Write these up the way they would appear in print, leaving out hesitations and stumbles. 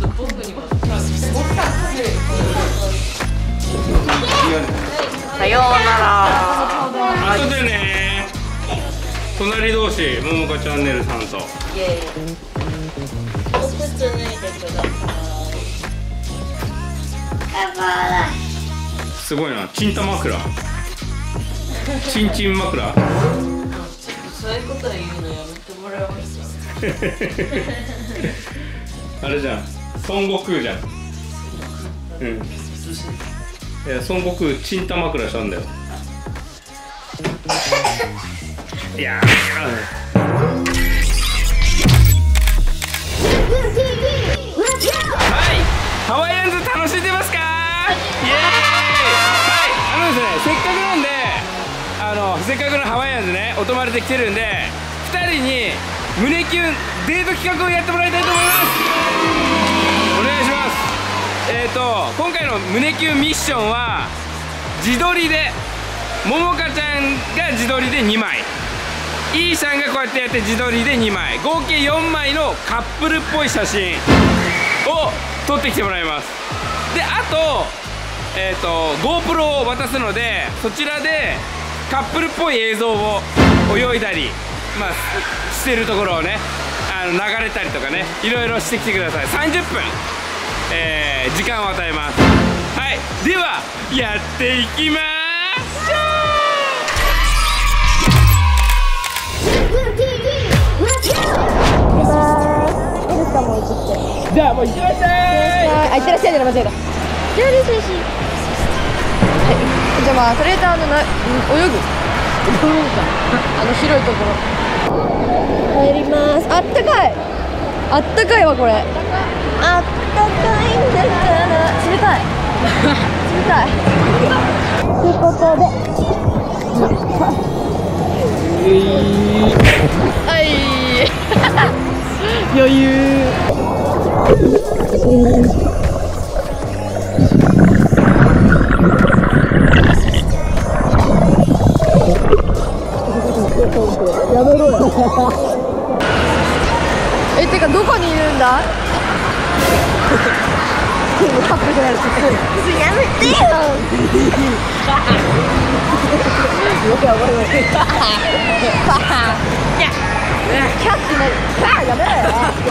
さようなら。 後でね。隣同士、ももかチャンネルさんと。 イエーイ。お靴脱いでください。 すごいな、チンタ枕。チンチン枕。 そういうこと言うのやめてもらえますあれじゃん、孫悟空じゃん。うん。いや、孫悟空チンタ枕したんだよ。いやー。ハワイアンズ楽しんでますか？イエーイ。はい、ですね、せっかくなんで、せっかくのハワイアンズね、お泊まりで来てるんで、2人に胸キュンデート企画をやってもらいたいと思います。お願いします。今回の胸キュンミッションは自撮りで、ももかちゃんが自撮りで2枚、イーさんがこうやってやって自撮りで2枚、合計4枚のカップルっぽい写真を撮ってきてもらいます。で、あとGoPro を渡すので、そちらでカップルっぽい映像を泳いだり、まあ、してるところをね、流れたりとかね、いろいろしてきてください。30分、時間を与えます。はい、ではやっていきまーす。じゃあもう行ってらっしゃい。 あ、行ってらっしゃいじゃ間違えた。じゃあですし。はい。じゃあまあとりあえず泳ぐ。広いところ。入ります。あったかい。あったかいわこれ。あったかいんだから冷たい。冷たい。ということで。はい。余裕。やめろよ。てかどこにいるんだ？カップじゃないです。やめてよ。よくわかるわ。キャッチない。やめろよ。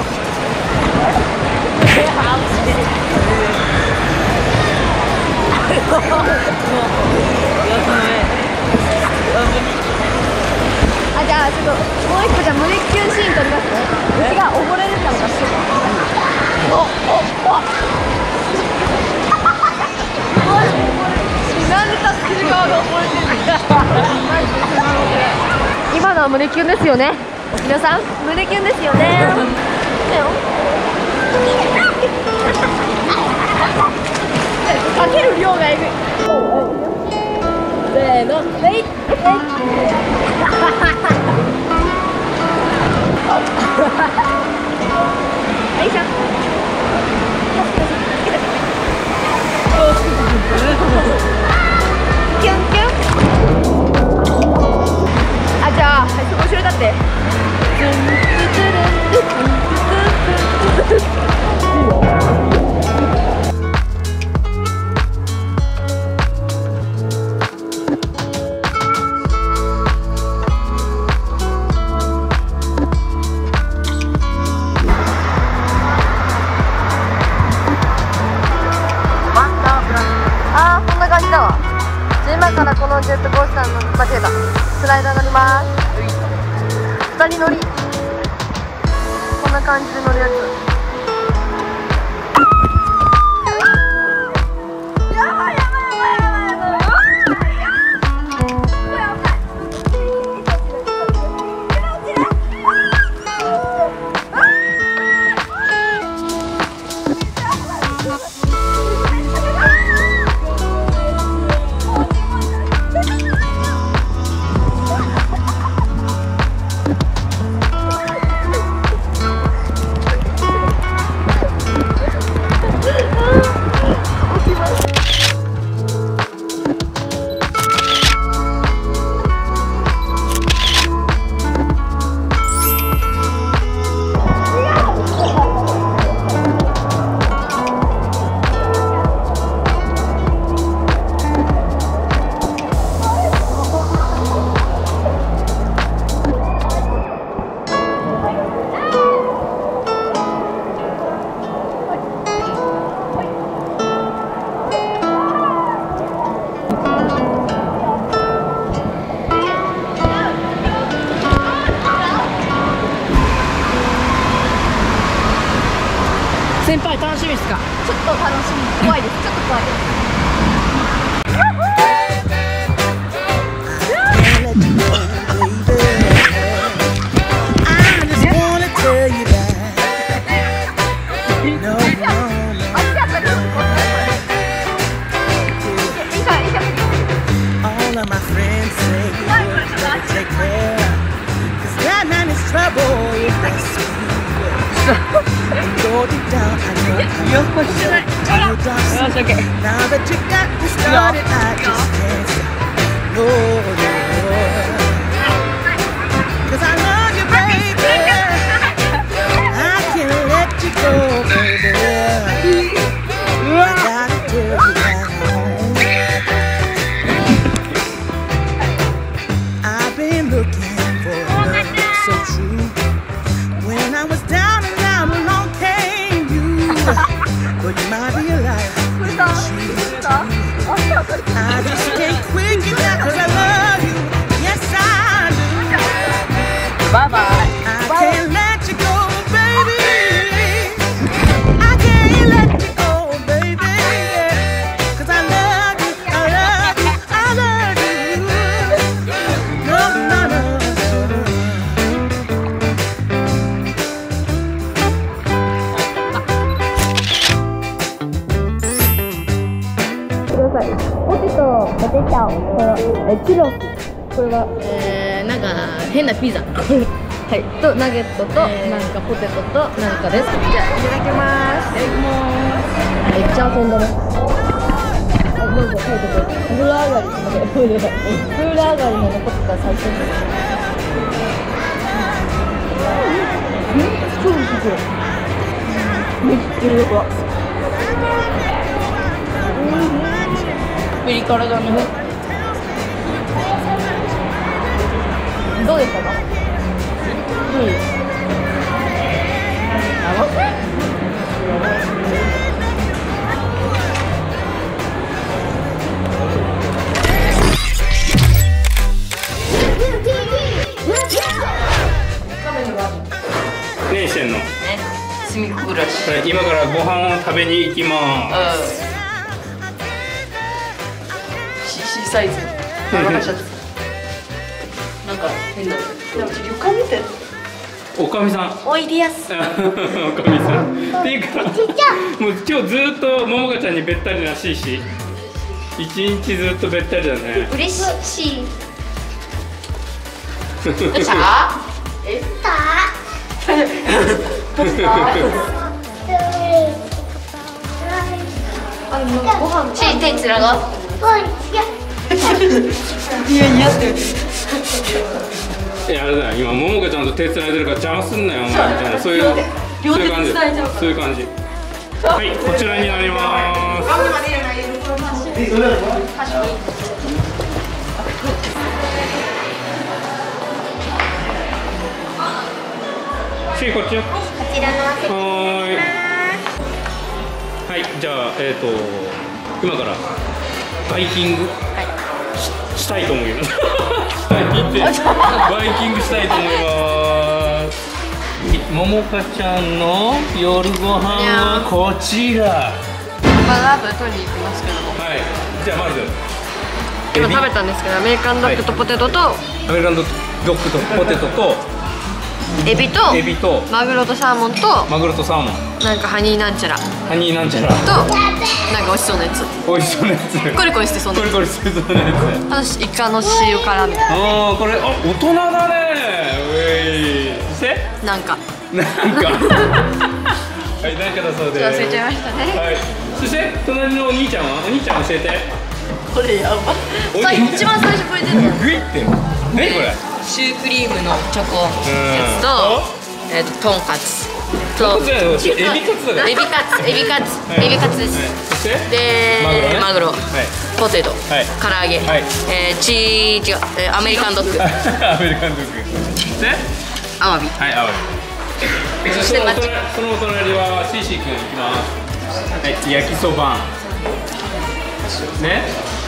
あ、じゃあちょっともう一個じゃあ胸キュンシーン撮りますね。うちが溺れるかもしれない。なんで助ける側が溺れてるんだ。今のは胸キュンですよね。皆さん胸キュンですよね。かける量がえぐい。せーの、レイ。キュンキュン。あ、じゃあ、はい、その後ろだって。今からこのジェットコースターの間違えたスライダー乗ります。2人乗り、こんな感じで乗るやつ。 楽しみですか？ ちょっと楽しみ、怖いです。ちょっと怖いです。 Now that you got me started, I just can't say no, no. 'Cause I love you, baby. I can't let you go, baby. I gotta tell you that I've been looking for love so true. When I was down and out, along came you. But you might be a liar. I just can't quit you now 'cause I love you. Yes, I do. Bye bye. I can't let you go, baby. I can't let you go, baby. 'Cause I love you, I love you, I love you. No, no, no. ポテト、ポテチャオ、チュロス。これはなんか変なピザ。 はい、とナゲットと、なんかポテトとなんかです。じゃあいただきます。いただきます。めっちゃ遊んだね。どうぞ書いてください。風呂上がり、すみません。風呂上がりの残った最初です。超美味しい。めっちゃよくわ。 ピリ辛だね。 どうでしたか？ 何してんの？ 隅っこ暮らし。 今からご飯を食べに行きます。 CC サイズ。なんか変だ。でも床見て。 おかみさん。 おいでやす。 おかみさん。っていうか、もう今日ずっとももかちゃんにべったりらしいし、一日ずっとべったりだね。 嬉しい。 どうした？え？どうした？ ご飯。 手つなが。 いや、あれだよ、今ももかちゃんと手つないでるから邪魔すんなよ、お前みたいな、そういう感じ、そういう感じ。はい、こちらになります。し、こっちよ。 こちらのはい。はい、じゃあ、今からバイキングしたいと思います。バイキングしたいと思います。ももかちゃんの夜ご飯はこちら。 まだ後で取りに行きますけども。 はい。じゃあまず今食べたんですけど、アメリカンドッグとポテトと、 アメリカンドッグとポテトとエビとマグロとサーモンとなんかハニーなんちゃらとなんか美味しそうなやつ。 美味しそうなやつ。 コリコリしてそうなやつ。 コリコリしてそうなやつ。 イカの塩辛みたいな。 ああ、これ大人だね。うえい。そしてなんかはい、なんかだそうです。 忘れちゃいましたね。 はい。そして隣のお兄ちゃんは？お兄ちゃん教えて。 これやば。一番最初これ出るの。 グイって何これ？ シュークリームのチョコやつと、とんかつとエビカツだから。エビカツです。そしてでマグロ、ポテト、唐揚げ、アメリカンドッグ、 アメリカンドッグ。でアワビ。 はい、アワビ。そしてそのお隣はシーシー君いきます。はい、焼きそばね、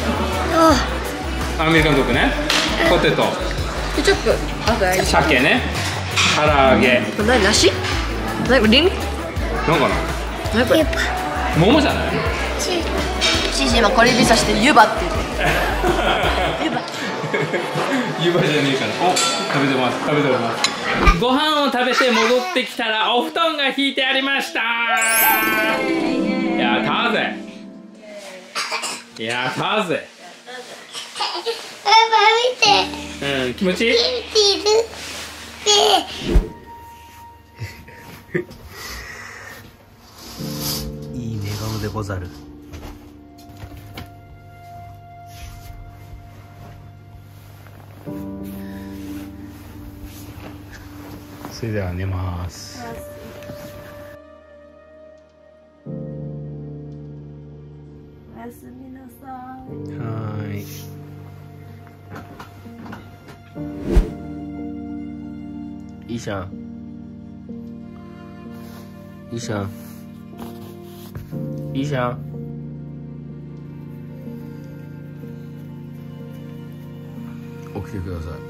アメリカンドッグね、ポテト、 ケチャップ、 鮭ね、唐揚げ。 何梨？何リン？ なんかな？ 何これ？ 桃じゃない？ シーシー今これ指さして湯葉って言って湯葉湯葉じゃねえから。お、食べてます。食べております。ご飯を食べて戻ってきたらお布団が引いてありました。やったぜ。やったぜ。 パパ見て。 うん、気持ちいい？ いい寝顔でござる。それでは寝ます。 おやすみなさはーい。いいじゃん。いいじゃん。いいじゃん。起きてください。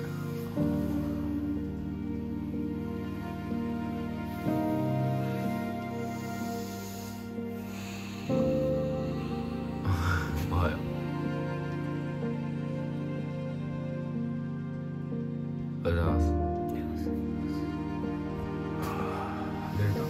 おはよう。おはようございます。寝れた。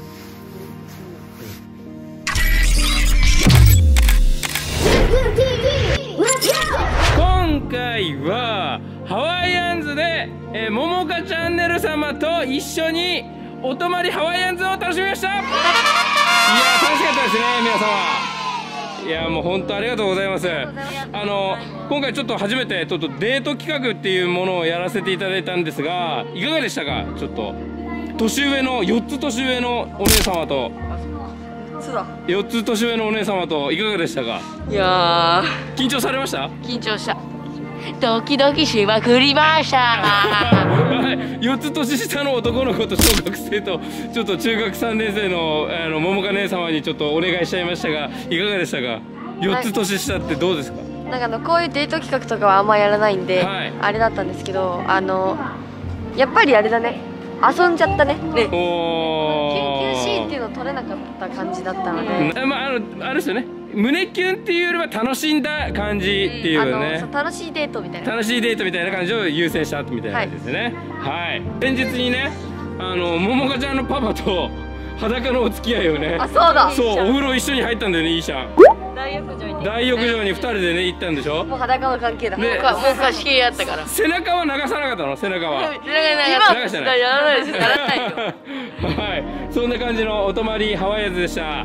今回はハワイアンズで、ももかチャンネル様と一緒にお泊まりハワイアンズを楽しみました。いやー、楽しかったですね、皆様。いやー、もう本当ありがとうございます。今回ちょっと初めてちょっとデート企画っていうものをやらせていただいたんですが、いかがでしたか？ちょっと年上の4つ年上のお姉様と4つ年上のお姉様といかがでしたか？ いや緊張されました？ 緊張した。ドキドキしまくりました。 はい、4つ年下の男の子と小学生とちょっと中学3年生の桃香姉様にちょっとお願いしちゃいましたが、いかがでしたか？4つ年下ってどうですか？ なんかこういうデート企画とかはあんまやらないんで、 はいあれだったんですけど、やっぱりあれだね、遊んじゃったね。で、キュンキュンシーンっていうの撮れなかった感じだったので、 まああれですよね、胸キュンっていうよりは楽しんだ感じっていうね、 そう楽しいデートみたいな。 楽しいデートみたいな感じを優先したみたいな感じですね。はい、前日にね、桃香ちゃんのパパと裸のお付き合いをね、 あ、そうだ。 そう、お風呂一緒に入ったんだよね、いいじゃん。 大浴場に。 大浴場に2人でね行ったんでしょ。 もう裸の関係だ。 ねもう貸し切りやったから。 背中は流さなかったの？背中は今流してない。 やらないです。やらないよ。 はい、そんな感じのお泊まりハワイアンズでした。はい、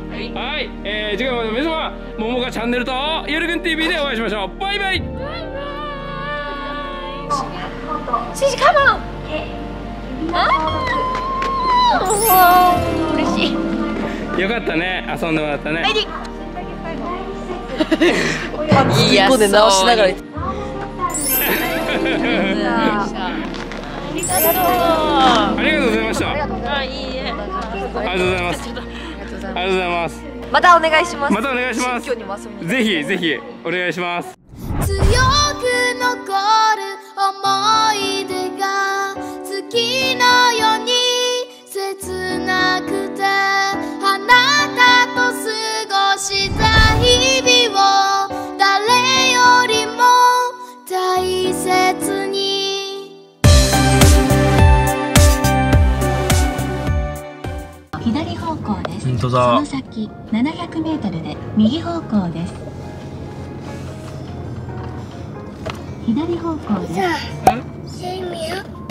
次回も皆様、桃香チャンネルとゆるくん TV でお会いしましょう。バイバイ。 シシカモン。嬉しい。 よかったね、遊んでもらったね。 いや、で直しながら。 ありがとうございました。 ありがとうございます。 ありがとうございます。ありがとうございます。 またお願いします。 またお願いします。 新居にも遊びに。 ぜひぜひお願いします。 強く残る思い出が月のように切なくて、あなたと過ごした日々を誰よりも大切に。 左方向です。 本当だ。 その先700メートルで右方向です。左方向です。 セミよ。